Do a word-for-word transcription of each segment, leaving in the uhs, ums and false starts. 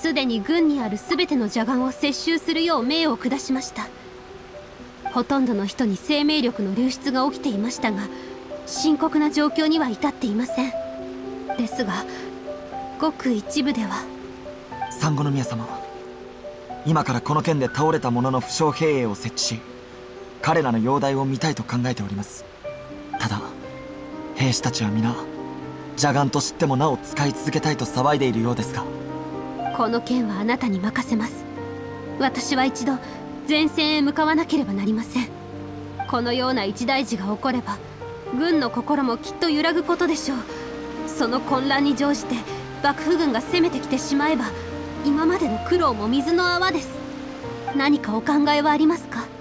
すでに軍にある全ての邪眼を接収するよう命を下しました。ほとんどの人に生命力の流出が起きていましたが、深刻な状況には至っていません。ですがごく一部では。 三五宮様、今からこの剣で倒れた者の負傷兵営を設置し、彼らの容体を見たいと考えております。ただ兵士たちは皆邪眼と知ってもなお使い続けたいと騒いでいるようですが。 この件はあなたに任せます。私は一度前線へ向かわなければなりません。このような一大事が起これば軍の心もきっと揺らぐことでしょう。その混乱に乗じて幕府軍が攻めてきてしまえば今までの苦労も水の泡です。何かお考えはありますか？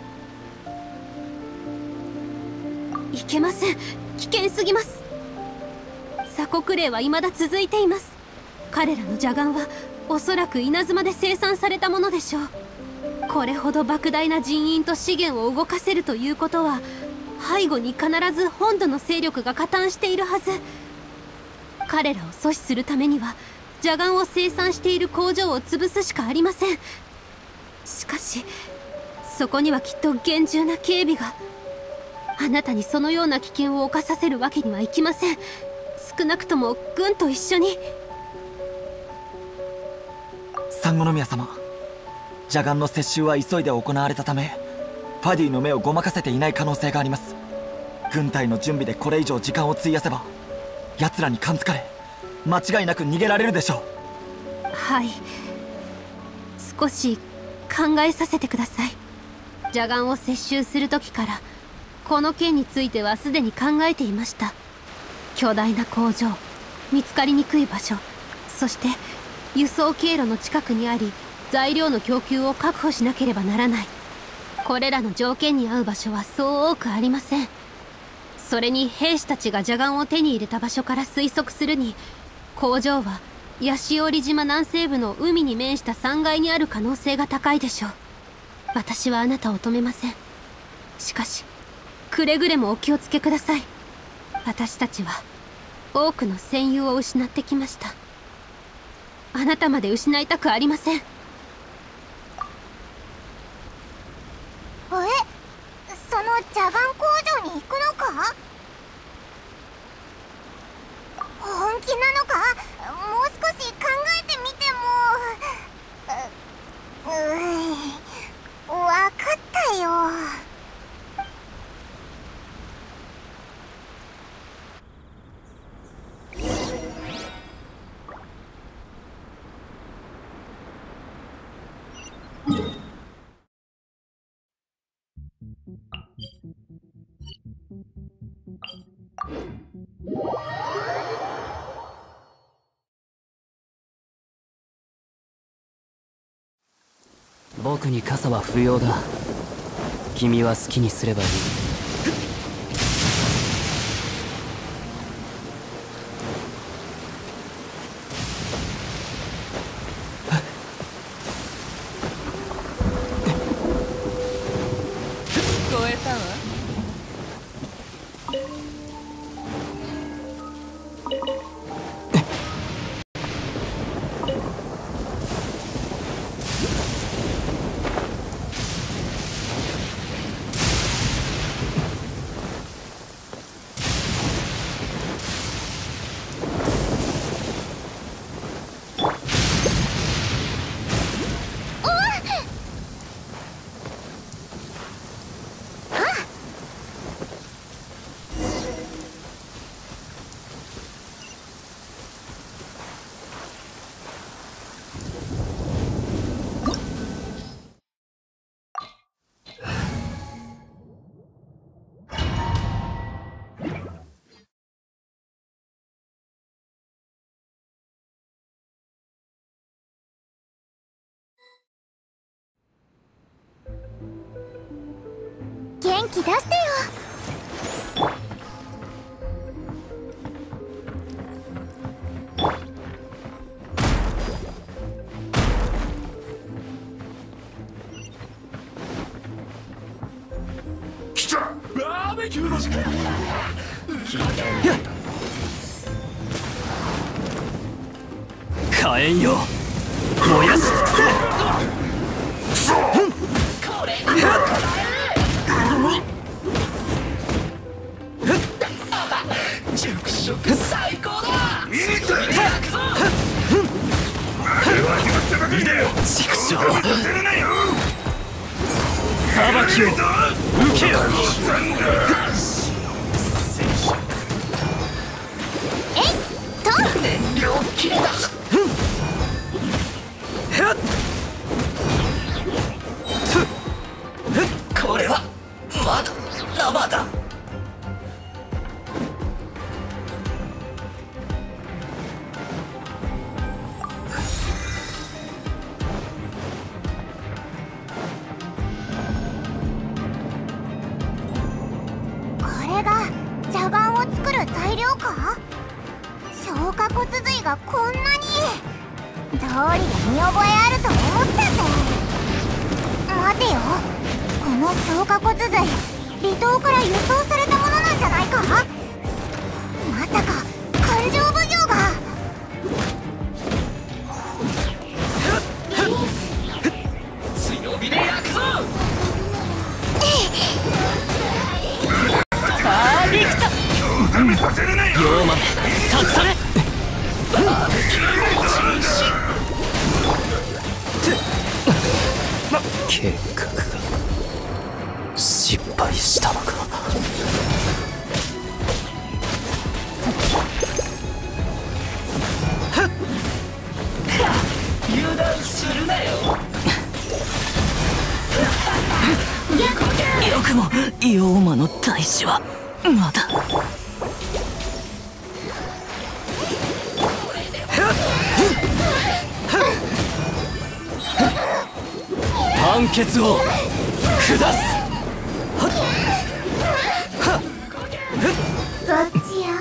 いけません。危険すぎます。鎖国令は未だ続いています。彼らの邪眼はおそらく稲妻で生産されたものでしょう。これほど莫大な人員と資源を動かせるということは、背後に必ず本土の勢力が加担しているはず。彼らを阻止するためには邪眼を生産している工場を潰すしかありません。しかしそこにはきっと厳重な警備が。あなたにそのような危険を冒させるわけにはいきません。少なくとも軍と一緒に。 三五宮様、邪眼の接収は急いで行われたためファディの目をごまかせていない可能性があります。軍隊の準備でこれ以上時間を費やせば奴らに感づかれ間違いなく逃げられるでしょう。 はい、少し考えさせてください。邪眼を接収する時からこの件についてはすでに考えていました。巨大な工場、見つかりにくい場所、そして輸送経路の近くにあり材料の供給を確保しなければならない。これらの条件に合う場所はそう多くありません。それに兵士たちが邪眼を手に入れた場所から推測するに、工場は八潮里島南西部の海に面したさんがいにある可能性が高いでしょう。私はあなたを止めません。しかしくれぐれもお気をつけください。私たちは多くの戦友を失ってきました。あなたまで失いたくありません。え、 その邪眼工場に行くのか？本気なのか？もう少し考えてみても。う、うー、わかったよ。 僕に傘は不要だ。君は好きにすればいい。 聞こえたわ。元気出してよ。 来た、バーベキューの時間。 火炎よ、 燃やし尽くせ。 熟食最高だ。いいぞ。 畜生、 裁きを受けよ。 えいっと燃料切れだ。これはまだ生だ。 がこんなに道理が見覚えあると思ったんだ。待てよ、この消化骨髄離島から輸送されたものなんじゃないか。まさか勘定奉行が。 強火で焼くぞ。 パーフェクト。 見させるなよ。 妖豆立ち去れ。計画が失敗したのか。 油断するなよ。 よくも妖魔の大使はまだ。判決を下す。 どっちや。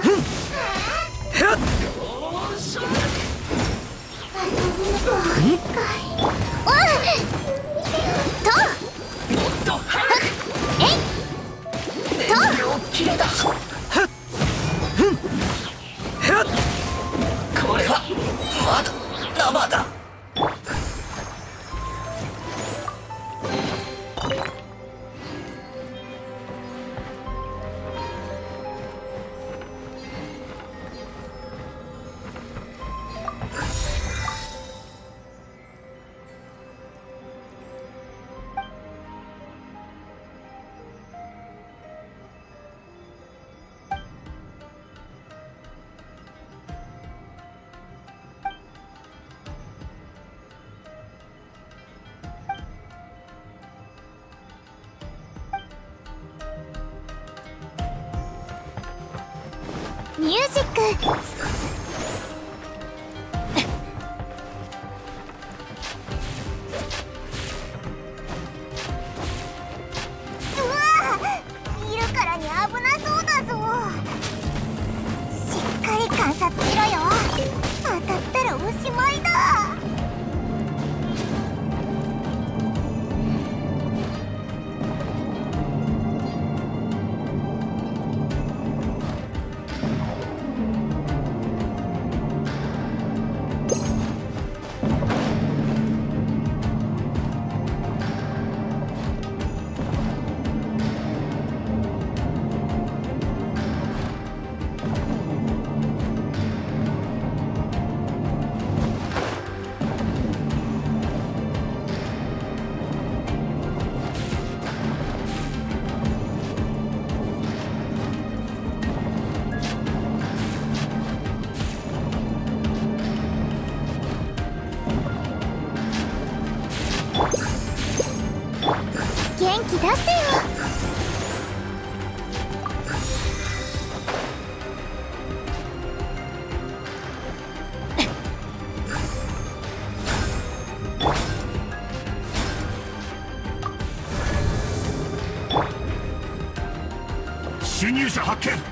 これはまだ生だ。 ミュージック。うわぁ、見るからに危なそうだぞ。しっかり観察しろよ。当たったらおしまいだ。元気出してよ。 侵入者発見。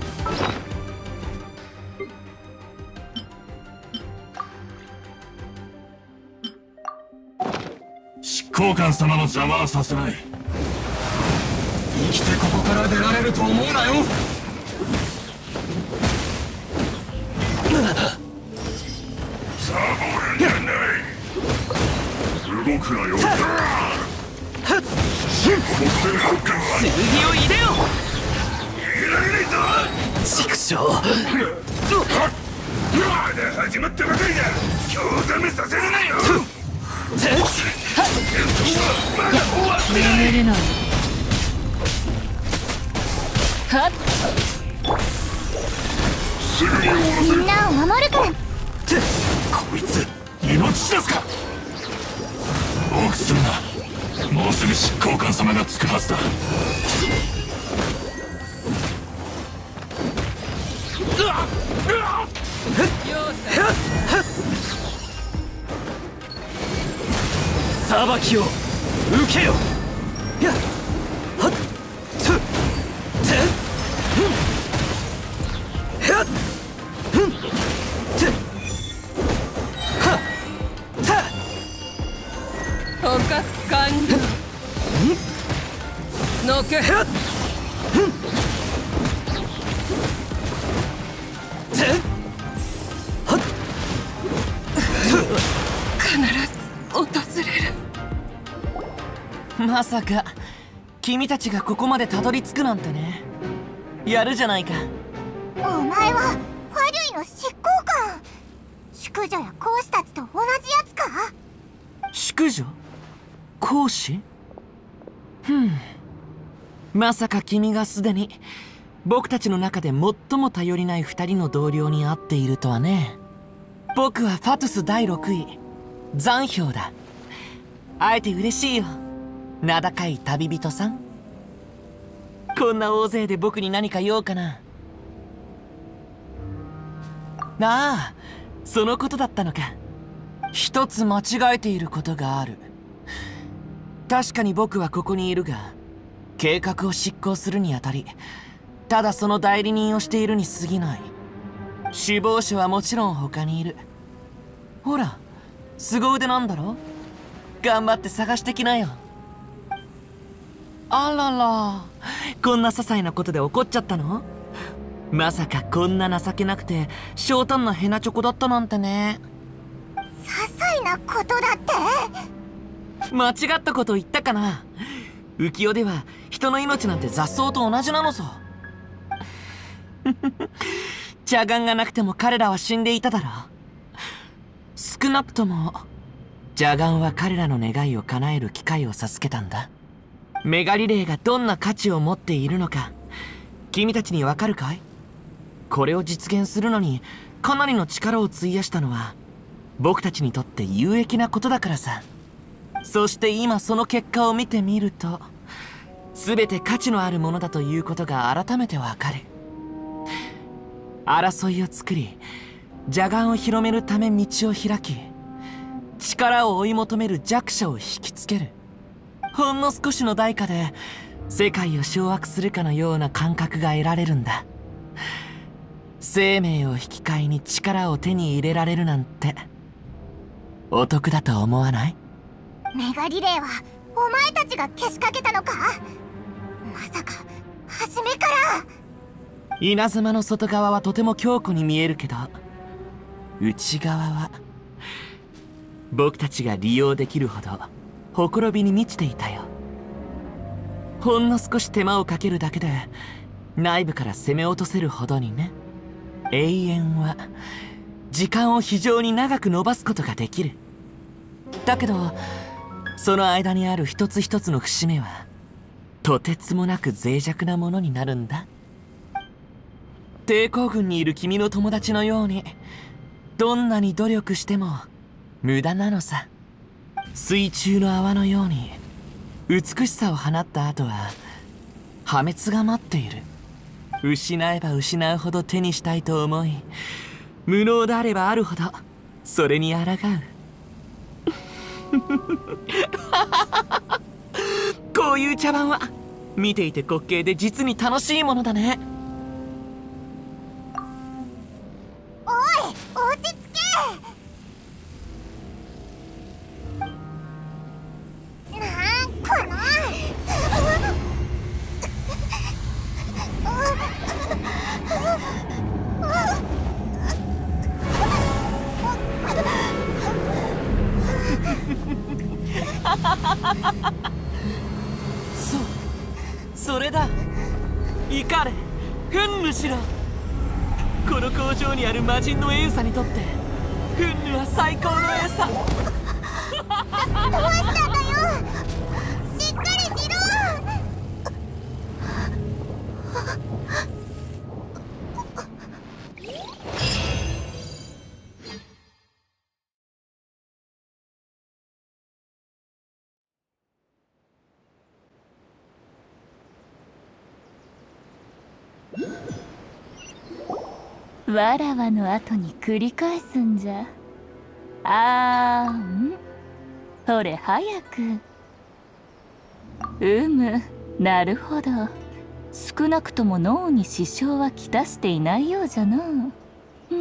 執行官様の邪魔はさせない。生きてここから出られると思うなよ。サボるんじゃない。 くなよ。剣を入れよ。 入れられないぞ。 畜生。 まだ始まったばかりだ。興ざめさせるなよ。まだ終わってない。 眠れない。はっ。 すぐに終わらせる。 みんなを守るから。 こいつ命知らずか。多くするな。もうすぐ執行官様がつくはずだ。 裁きを受けよ。やっはっつてんはっふんてはった捕獲完了。のけはっふんてはっ必ず訪れる。まさか君たちがここまでたどり着くなんてね。やるじゃないか。 お前はファリュイの執行官。淑女や講師たちと同じやつか。 淑女？講師？ふん。まさか君がすでに僕たちの中で最も頼りない二人の同僚に会っているとはね。僕はファトゥスだいろくい残氷だ。会えて嬉しいよ、名高い旅人さん。こんな大勢で僕に何か用かな。ああ、そのことだったのか。一つ間違えていることがある。確かに僕はここにいるが、計画を執行するにあたりただその代理人をしているに過ぎない。首謀者はもちろん他にいる。ほら、凄腕なんだろ。頑張って探してきなよ。あらら、こんな些細なことで怒っちゃったの？まさかこんな情けなくて小胆なヘナチョコだったなんてね。 些細なことだって間違ったこと言ったかな。浮世では人の命なんて雑草と同じなのさ。茶眼がなくても彼らは死んでいただろう。少なくとも邪眼は彼らの願いを叶える機会を授けたんだ。メガリレーがどんな価値を持っているのか君たちにわかるかい？これを実現するのにかなりの力を費やしたのは僕たちにとって有益なことだからさ。そして今その結果を見てみると全て価値のあるものだということが改めてわかる。争いを作り邪眼を広めるため道を開き、力を追い求める弱者を引きつける。ほんの少しの代価で世界を掌握するかのような感覚が得られるんだ。生命を引き換えに力を手に入れられるなんてお得だと思わない？ メガリレーはお前たちがけしかけたのか？まさか初めから。 稲妻の外側はとても強固に見えるけど、内側は僕たちが利用できるほどほころびに満ちていたよ。ほんの少し手間をかけるだけで内部から攻め落とせるほどにね。永遠は時間を非常に長く伸ばすことができる。だけどその間にある一つ一つの節目はとてつもなく脆弱なものになるんだ。抵抗軍にいる君の友達のようにどんなに努力しても無駄なのさ。水中の泡のように美しさを放った後は破滅が待っている。失えば失うほど手にしたいと思い、無能であればあるほどそれに抗う。こういう茶番は見ていて滑稽で実に楽しいものだね。 おい、落ち着け。なんこのそうそれだ。イカレフンヌしろ。この工場にある魔人のエウサにとってフンヌは最高の餌。 どうしたんだよ、しっかりしろ。 わらわの後に繰り返すんじゃ。あーん、ほれ早く。うむ、なるほど。少なくとも脳に支障はきたしていないようじゃな。うん。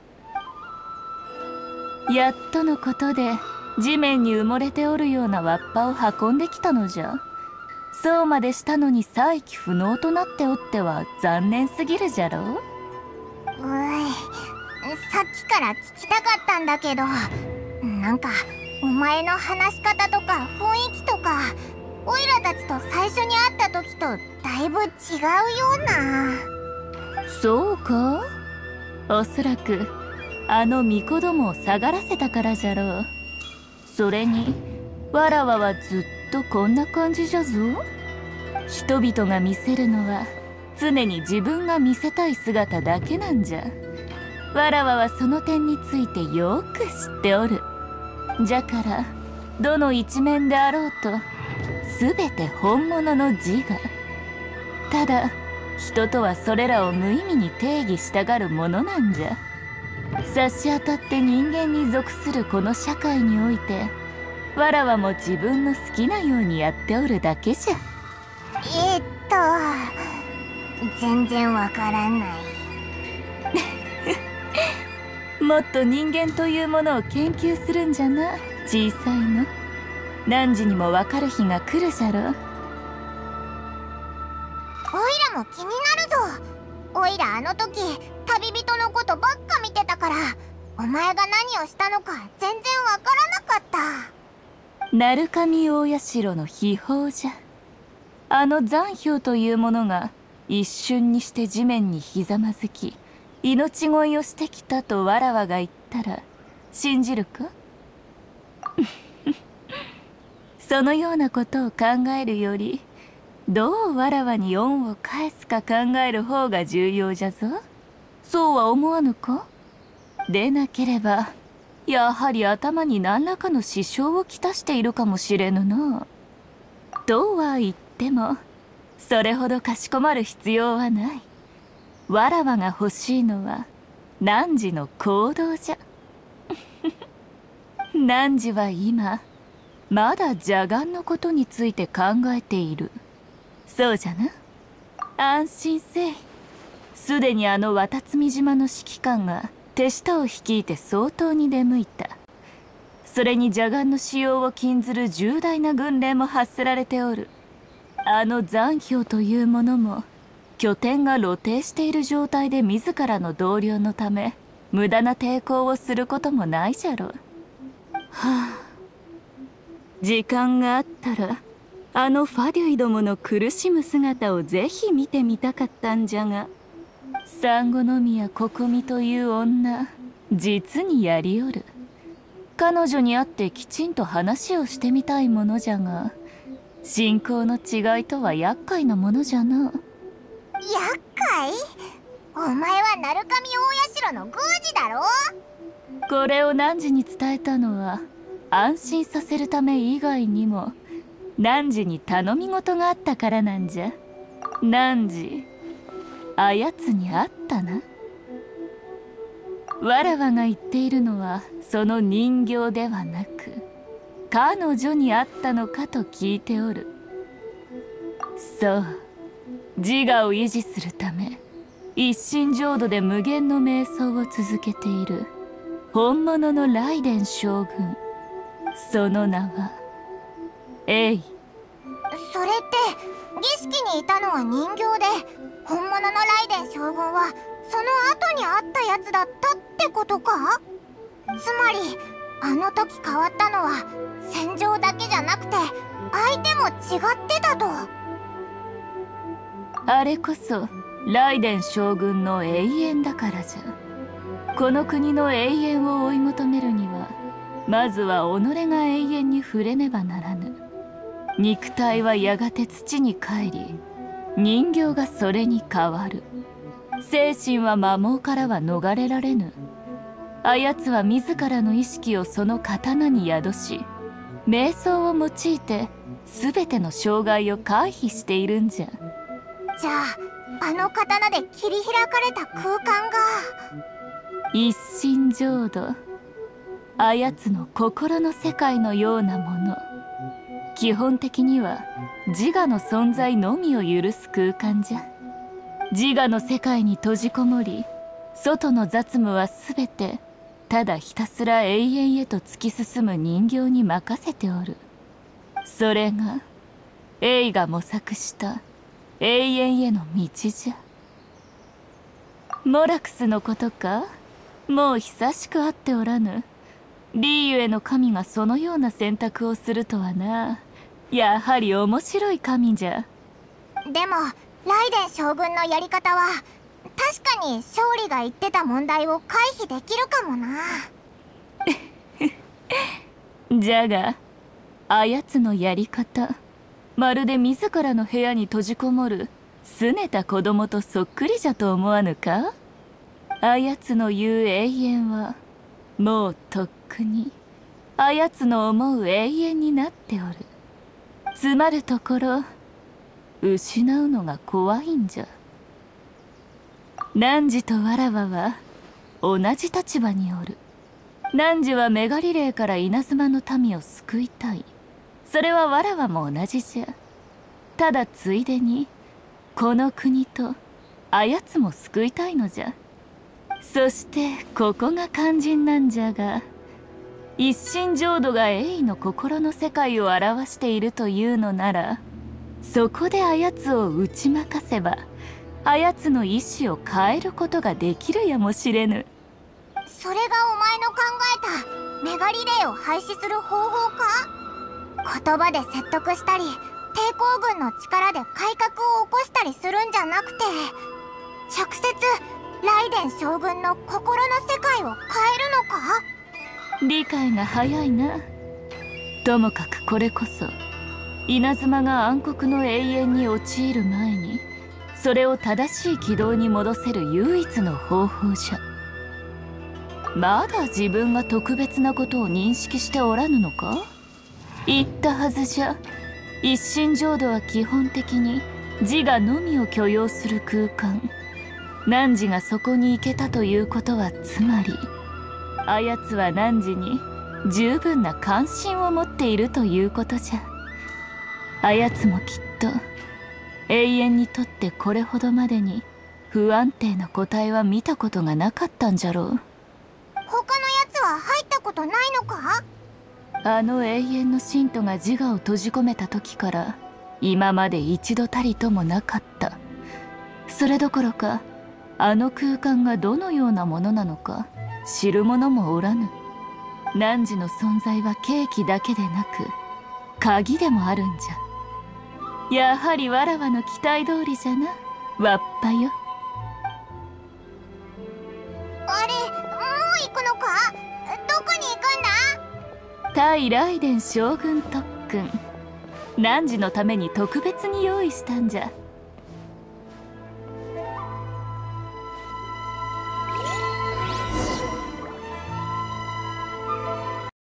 やっとのことで地面に埋もれておるようなわっぱを運んできたのじゃ。そうまでしたのに再起不能となっておっては残念すぎるじゃろう。 うい、さっきから聞きたかったんだけど、なんかお前の話し方とか雰囲気とかオイラたちと最初に会った時とだいぶ違うような。 そうか？おそらくあの巫女どもを下がらせたからじゃろう。それにわらわはずっとこんな感じじゃぞ。人々が見せるのは常に自分が見せたい姿だけなんじゃ。わらわはその点についてよく知っておる。じゃからどの一面であろうと全て本物の自我。ただ人とはそれらを無意味に定義したがるものなんじゃ。差し当たって人間に属するこの社会においてわらわも自分の好きなようにやっておるだけじゃ。 えっと全然わからない。 もっと人間というものを研究するんじゃな、小さいの。何時にもわかる日が来るじゃろ。 オイラも気になるぞ。オイラあの時旅人のことばっか見てたから、お前が何をしたのか全然わからなかった。 鳴神大社の秘宝じゃ。あの残氷というものが一瞬にして地面にひざまずき命乞いをしてきたとわらわが言ったら信じるか？そのようなことを考えるよりどうわらわに恩を返すか考える方が重要じゃぞ。そうは思わぬか？でなければやはり頭に何らかの支障をきたしているかもしれぬな。とは言ってもそれほどかしこまる必要はない。わらわが欲しいのは汝の行動じゃ。汝は今まだ邪眼のことについて考えている。そうじゃな。安心せい。すでにあの渡積島の指揮官が手下を率いて相当に出向いた。それに邪眼の使用を禁ずる重大な軍令も発せられておる。あの残氷というものも拠点が露呈している状態で自らの同僚のため無駄な抵抗をすることもないじゃろう。はあ、時間があったらあのファデュイどもの苦しむ姿をぜひ見てみたかったんじゃが、サンゴノミヤココミという女実にやりおる。彼女に会ってきちんと話をしてみたいものじゃが、信仰の違いとは厄介なものじゃな。 厄介？お前は鳴神大社の宮司だろ。 これを汝に伝えたのは安心させるため以外にも汝に頼み事があったからなんじゃ。汝あやつに会ったな。わらわが言っているのはその人形ではなく彼女に会ったのかと聞いておる。そう、自我を維持するため一心浄土で無限の瞑想を続けている本物の雷電将軍。その名はエイ。 それって儀式にいたのは人形で、本物の雷電将軍はその後に会ったやつだったってことか？つまりあの時変わったのは戦場だけじゃなくて相手も違ってたと。 あれこそライデン将軍の永遠だからじゃ。この国の永遠を追い求めるにはまずは己が永遠に触れねばならぬ。肉体はやがて土に帰り、人形がそれに変わる。精神は摩耗からは逃れられぬ。あやつは自らの意識をその刀に宿し、瞑想を用いて全ての障害を回避しているんじゃ。 じゃああの刀で切り開かれた空間が一心浄土、あやつの心の世界のようなもの。基本的には自我の存在のみを許す空間じゃ。自我の世界に閉じこもり、外の雑務は全てただひたすら永遠へと突き進む人形に任せておる。それがエイが模索した永遠への道じゃ。モラクスのことか。もう久しく会っておらぬ。リーユへの神がそのような選択をするとはな。やはり面白い神じゃ。 でもライデン将軍のやり方は確かに勝利が言ってた問題を回避できるかもな。 じゃがあやつのやり方、まるで自らの部屋に閉じこもる拗ねた子供とそっくりじゃと思わぬか。あやつの言う永遠はもうとっくにあやつの思う永遠になっておる。つまるところ失うのが怖いんじゃ。汝とわらわは同じ立場におる。汝はメガリレーから稲妻の民を救いたい。それはわらわも同じじゃ。ただついでにこの国とあやつも救いたいのじゃ。そしてここが肝心なんじゃが、一心浄土がエイの心の世界を表しているというのなら、そこであやつを打ち負かせばあやつの意志を変えることができるやもしれぬ。 それがお前の考えたメガリレーを廃止する方法か。言葉で説得したり抵抗軍の力で改革を起こしたりするんじゃなくて、直接ライデン将軍の心の世界を変えるのか。 理解が早いな。ともかくこれこそ稲妻が暗黒の永遠に陥る前にそれを正しい軌道に戻せる唯一の方法じゃ。まだ自分が特別なことを認識しておらぬのか。言ったはずじゃ。一心浄土は基本的に自我のみを許容する空間。汝がそこに行けたということはつまりあやつは汝に十分な関心を持っているということじゃ。あやつもきっと永遠にとってこれほどまでに不安定な個体は見たことがなかったんじゃろう。 他のやつは入ったことないのか。 あの永遠の信徒が自我を閉じ込めた時から今まで一度たりともなかった。それどころかあの空間がどのようなものなのか知る者もおらぬ。汝の存在は契機だけでなく鍵でもあるんじゃ。やはりわらわの期待通りじゃな、わっぱよ。 あれ、もう行くのか。どこに行くんだ。 対ライデン将軍特訓、汝のために特別に用意したんじゃ。